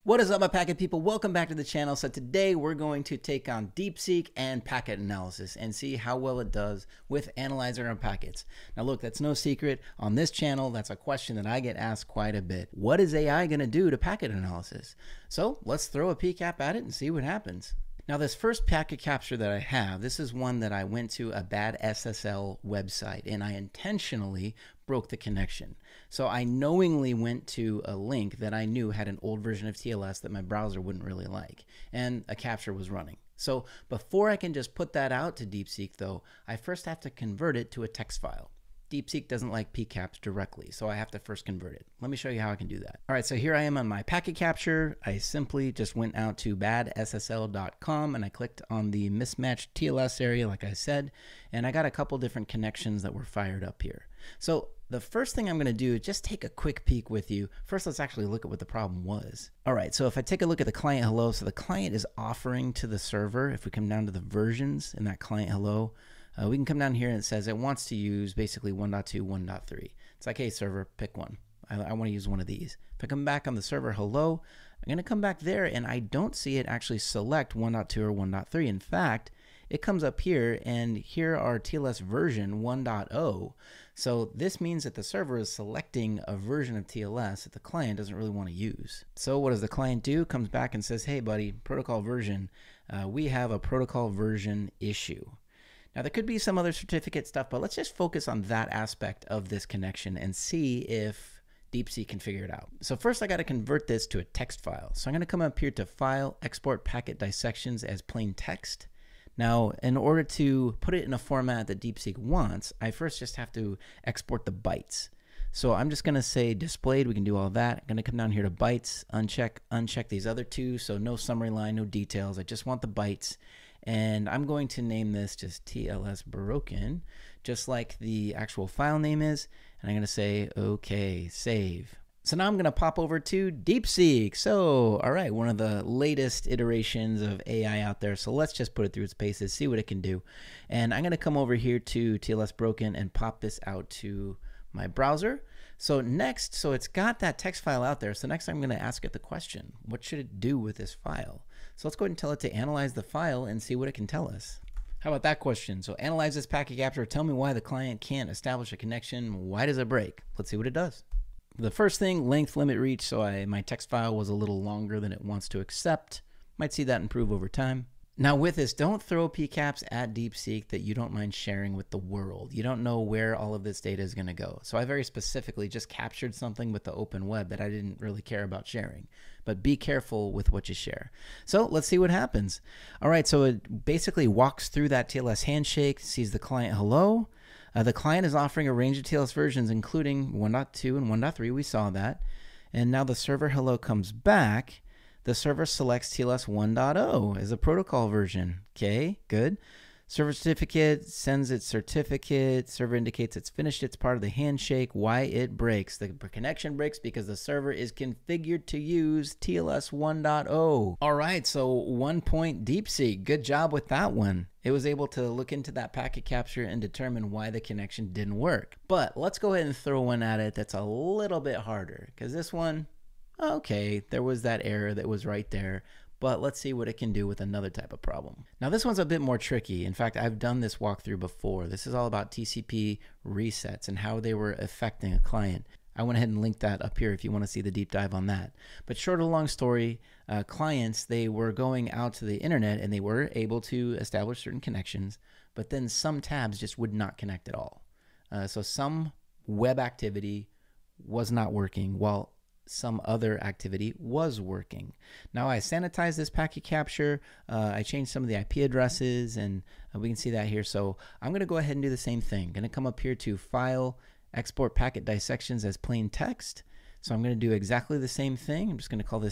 What is up, my packet people? Welcome back to the channel. So today we're going to take on DeepSeek and packet analysis and see how well it does with analyzing our packets. Now look, that's no secret. On this channel, that's a question that I get asked quite a bit. What is AI going to do to packet analysis? So let's throw a pcap at it and see what happens. Now this first packet capture that I have, this is one that I went to a bad SSL website and I intentionally broke the connection. So I knowingly went to a link that I knew had an old version of TLS that my browser wouldn't really like, and a capture was running. So before I can just put that out to DeepSeek though, I first have to convert it to a text file. DeepSeek doesn't like pcaps directly, so I have to first convert it. Let me show you how I can do that. All right, so here I am on my packet capture. I simply just went out to badssl.com and I clicked on the mismatched TLS area, like I said, and I got a couple different connections that were fired up here. So the first thing I'm going to do is just take a quick peek with you. First, let's actually look at what the problem was. All right, so if I take a look at the client hello, so the client is offering to the server, if we come down to the versions in that client hello, we can come down here and it says it wants to use basically 1.2, 1.3. It's like, hey, server, pick one. I want to use one of these. If I come back on the server hello, I'm going to come back there and I don't see it actually select 1.2 or 1.3. In fact, it comes up here and here are TLS version 1.0. So this means that the server is selecting a version of TLS that the client doesn't really want to use. So what does the client do? Comes back and says, hey buddy, protocol version, we have a protocol version issue. Now there could be some other certificate stuff, but let's just focus on that aspect of this connection and see if DeepSeek can figure it out. So first I got to convert this to a text file. So I'm going to come up here to File, Export Packet Dissections as plain text. Now, in order to put it in a format that DeepSeek wants, I first just have to export the bytes. So I'm just going to say displayed. We can do all that. I'm going to come down here to bytes, uncheck these other two. So no summary line, no details. I just want the bytes. And I'm going to name this just TLS broken, just like the actual file name is. And I'm going to say, okay, save. So now I'm going to pop over to DeepSeek. So, all right, one of the latest iterations of AI out there. So let's just put it through its paces, see what it can do. And I'm going to come over here to TLS broken and pop this out to my browser. So next, so it's got that text file out there. So next I'm going to ask it the question, what should it do with this file? So let's go ahead and tell it to analyze the file and see what it can tell us. How about that question? So analyze this packet capture, tell me why the client can't establish a connection. Why does it break? Let's see what it does. The first thing, length limit reach. So my text file was a little longer than it wants to accept. Might see that improve over time. Now with this, don't throw pcaps at DeepSeek that you don't mind sharing with the world. You don't know where all of this data is going to go. So I very specifically just captured something with the open web that I didn't really care about sharing. But be careful with what you share. So let's see what happens. All right, so it basically walks through that TLS handshake, sees the client hello. The client is offering a range of TLS versions, including 1.2 and 1.3. We saw that. And now the server hello comes back. The server selects TLS 1.0 as a protocol version. Okay, good. Server certificate sends its certificate. Server indicates it's finished its part of the handshake. Why it breaks? The connection breaks because the server is configured to use TLS 1.0. All right, so 1 point DeepSeek. Good job with that one. It was able to look into that packet capture and determine why the connection didn't work. But let's go ahead and throw one at it that's a little bit harder, because this one, okay, there was that error that was right there, but let's see what it can do with another type of problem. Now this one's a bit more tricky. In fact, I've done this walkthrough before. This is all about TCP resets and how they were affecting a client. I went ahead and linked that up here if you want to see the deep dive on that. But short or long story, clients, they were going out to the internet and they were able to establish certain connections, but then some tabs just would not connect at all. So some web activity was not working while some other activity was working. Now I sanitized this packet capture. I changed some of the IP addresses and we can see that here. So I'm going to go ahead and do the same thing. I'm going to come up here to File, Export Packet Dissections as plain text. So I'm going to do exactly the same thing. I'm just going to call this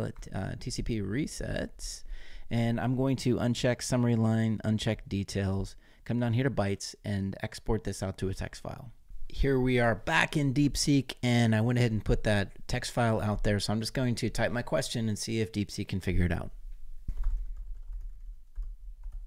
TCP Resets. And I'm going to uncheck summary line, uncheck details, come down here to bytes and export this out to a text file. Here we are back in DeepSeek and I went ahead and put that text file out there. So I'm just going to type my question and see if DeepSeek can figure it out.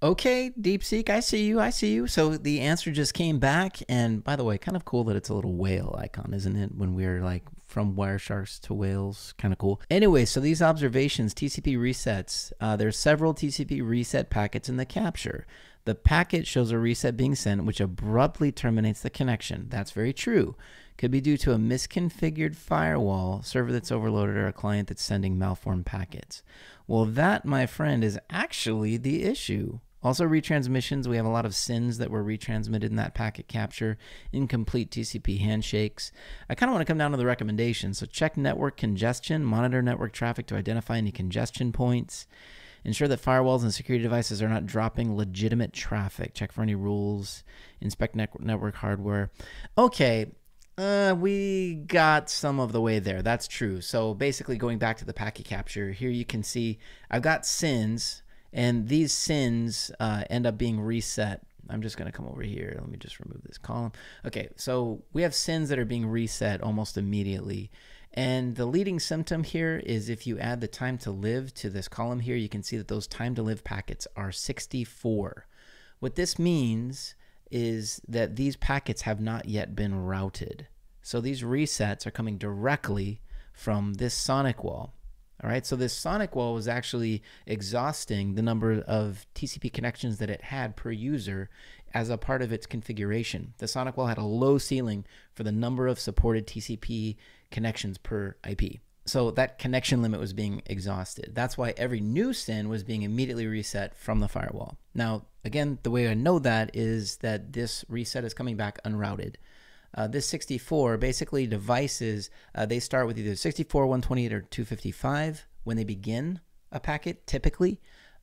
Okay, DeepSeek, I see you. I see you. So the answer just came back. And by the way, kind of cool that it's a little whale icon, isn't it? When we're like from Wiresharks to whales, kind of cool. Anyway, so these observations, TCP resets, there's several TCP reset packets in the capture. The packet shows a reset being sent, which abruptly terminates the connection. That's very true. Could be due to a misconfigured firewall, server that's overloaded, or a client that's sending malformed packets. Well, that, my friend, is actually the issue. Also, retransmissions, we have a lot of SYNs that were retransmitted in that packet capture, incomplete TCP handshakes. I kind of want to come down to the recommendations. So check network congestion, monitor network traffic to identify any congestion points, ensure that firewalls and security devices are not dropping legitimate traffic, check for any rules, inspect network hardware. Okay, we got some of the way there. That's true. So basically going back to the packet capture, here you can see I've got SYNs. And these SYNs end up being reset. I'm just going to come over here. Let me just remove this column. Okay, so we have SYNs that are being reset almost immediately. And the leading symptom here is if you add the time to live to this column here, you can see that those time to live packets are 64. What this means is that these packets have not yet been routed. So these resets are coming directly from this sonic wall. All right, so this sonic wall was actually exhausting the number of TCP connections that it had per user as a part of its configuration. The sonic wall had a low ceiling for the number of supported TCP connections per IP. So that connection limit was being exhausted. That's why every new SYN was being immediately reset from the firewall. Now, again, the way I know that is that this reset is coming back unrouted. This 64, basically devices, they start with either 64, 128, or 255 when they begin a packet, typically.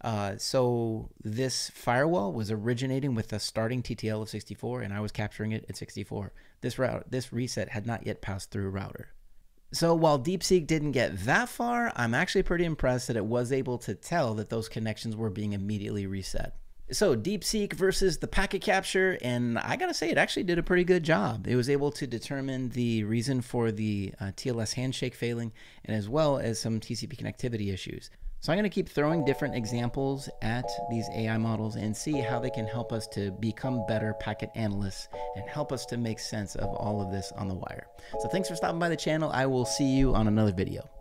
So this firewall was originating with a starting TTL of 64, and I was capturing it at 64. This reset had not yet passed through a router. So while DeepSeek didn't get that far, I'm actually pretty impressed that it was able to tell that those connections were being immediately reset. So DeepSeek versus the packet capture, and I gotta say it actually did a pretty good job. It was able to determine the reason for the TLS handshake failing, and as well as some TCP connectivity issues. So I'm gonna keep throwing different examples at these AI models and see how they can help us to become better packet analysts and help us to make sense of all of this on the wire. So thanks for stopping by the channel. I will see you on another video.